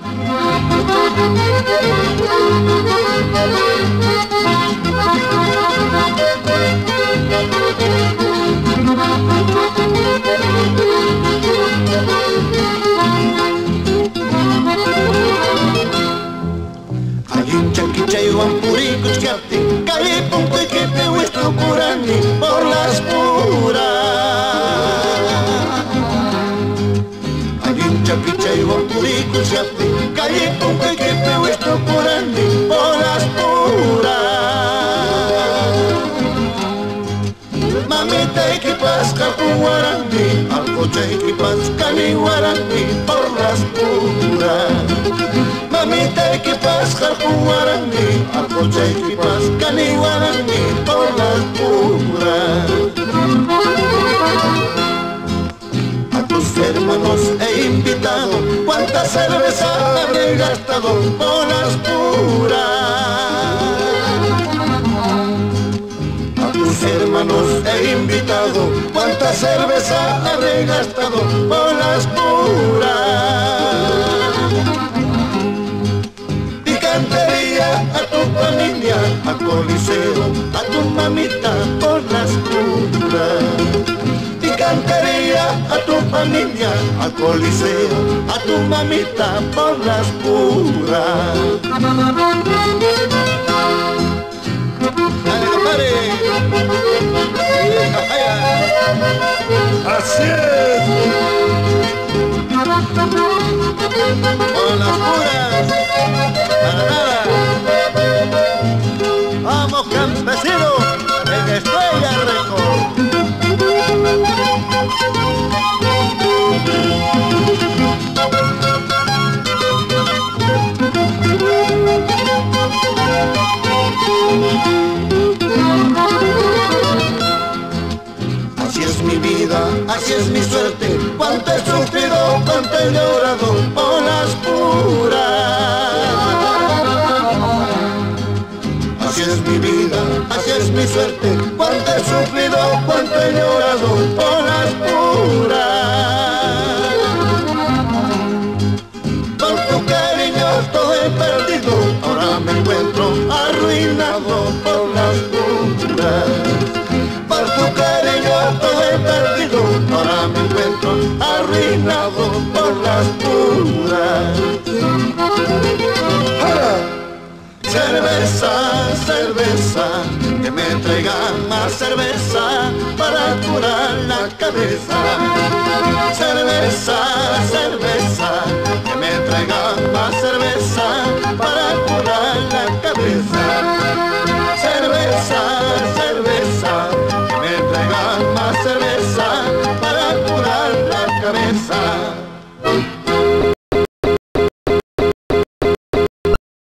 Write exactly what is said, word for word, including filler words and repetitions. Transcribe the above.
por las puras. Alguien chapicha y guampurico chapi, calle con que vuestro curani por las puras. Mamita y que pasca guarani, algo chay que pasca ni guarani por las puras. Mamita que pasca guarani, algo chay que pasca ni guarani por las puras. A tus hermanos he invitado, cuánta cerveza habré gastado por las puras. A tus hermanos he invitado, cuánta cerveza habré gastado por las puras. A tu familia, a Coliseo, a tu mamita por las puras. Y cantaría a tu familia, a Coliseo, a tu mamita por las puras. Dale, compadre. Así es. Por las puras. Nada, nada. Vamos, campesino, en Estrella Record. Así es mi vida, así es mi suerte, cuánto he sufrido, cuánto he llorado por las puras. Así es mi vida, así es mi suerte, cuánto he sufrido, cuánto he llorado por las puras. Por tu cariño todo he perdido, ahora me encuentro arruinado por las puras. Por tu cariño todo he perdido, ahora me encuentro arruinado por las puras. Cerveza, cerveza, que me traigan más cerveza para curar la cabeza. Cerveza, cerveza, que me traigan más cerveza para curar la cabeza. Cerveza, cerveza, que me traigan más cerveza para curar la cabeza.